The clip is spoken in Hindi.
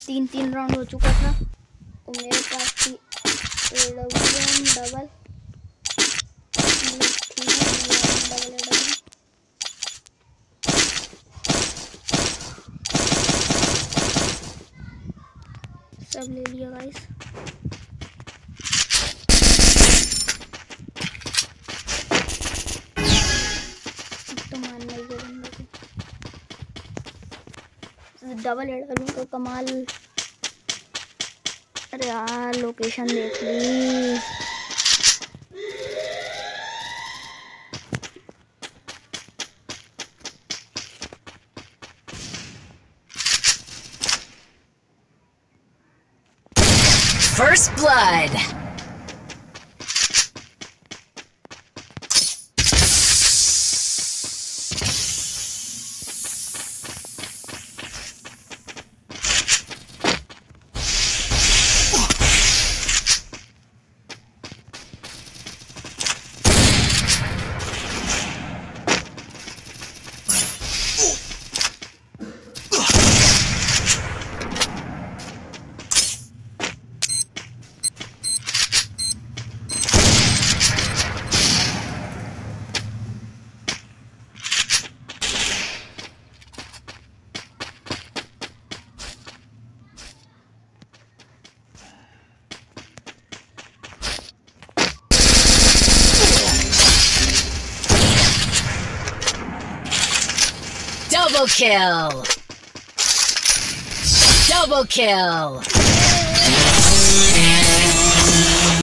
तीन राउंड हो चुका था और मेरे पास थी AWM डबल, ठीक है डबल सब ले लिया गाइस। तो मारना ही है बंदे को, डबल हेड का कमाल। अरे यार लोकेशन देख ली। First blood. Double kill! Double kill!